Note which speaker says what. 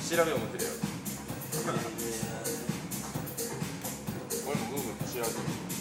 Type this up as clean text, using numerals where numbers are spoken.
Speaker 1: 調べを持ってるよ俺もグーグルで調べてる